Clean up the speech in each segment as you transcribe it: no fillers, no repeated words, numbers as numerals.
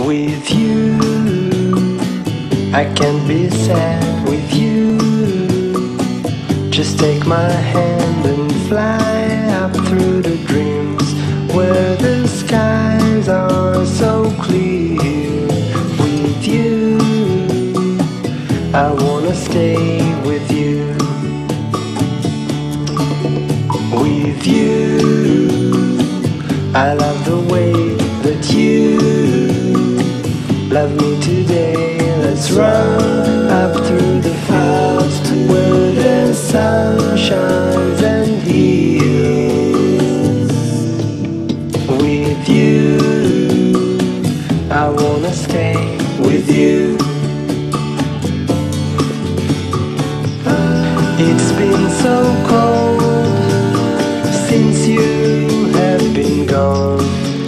With you, I can't be sad with you. Just take my hand and fly up through the dreams where the skies are so clear. With you, I wanna stay with you. With you, I love the way that you love me today. Let's run up through the fields where the sun shines and heals. With you, I wanna stay with you. It's been so cold since you have been gone.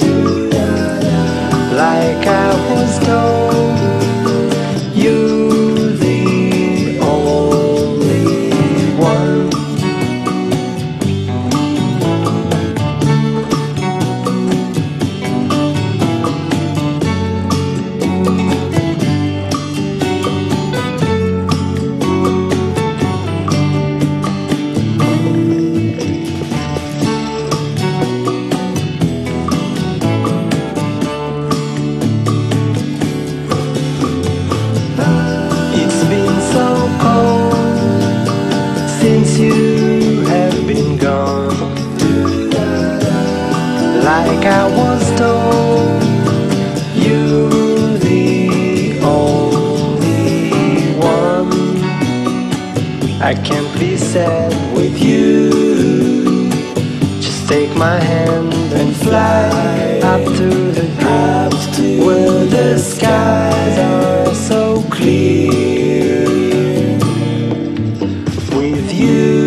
Like I was told, you're the only one. Since you have been gone, like I was told, you're the only one. I can't be sad with you. Just take my hand and fly up through the dreams where the skies are so clear. With you,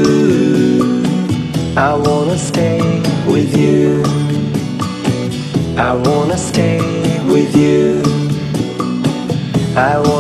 I wanna stay with you. I wanna stay with you. I wanna